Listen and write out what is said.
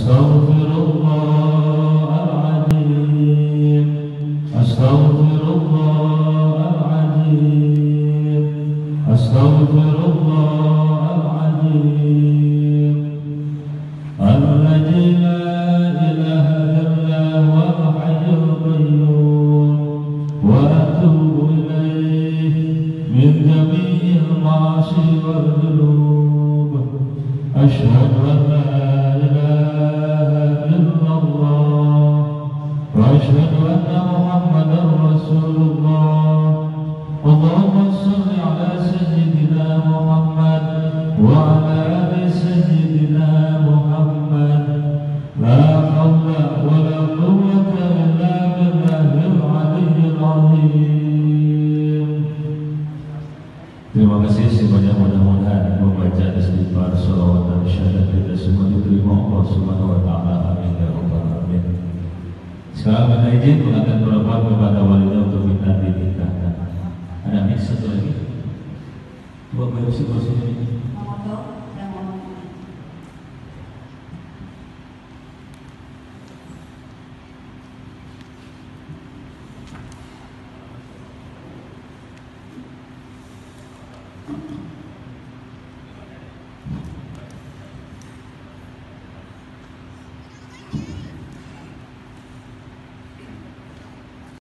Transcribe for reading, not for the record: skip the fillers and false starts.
Astaghfirullahaladzim, Astaghfirullahaladzim, Astaghfirullahaladzim. Alladzi la ilaha illa huwal hayyul qayyum wa atubu ilaihi min jami'il ma'asi wal dhunub. Asyhadu an la ilaha illallah wa asyhadu anna Muhammadar Rasulullah. Allahumma shalli ala sayyidina Muhammad wa ala ali sayyidina Muhammad. La hawla wa la quwwata illa billahil aliyyil azim. Terima kasih sebanyak mudah-mudahan membaca istighfar, sholawat dan syahadat kita semua diterima Allah Subhanahu wa taala. Amin ya rabbal alamin. Sekarang minta izin mengatakan perempuan kepada walinya untuk minta dinikahkan. Ada mix satu lagi. Buat manusia ini.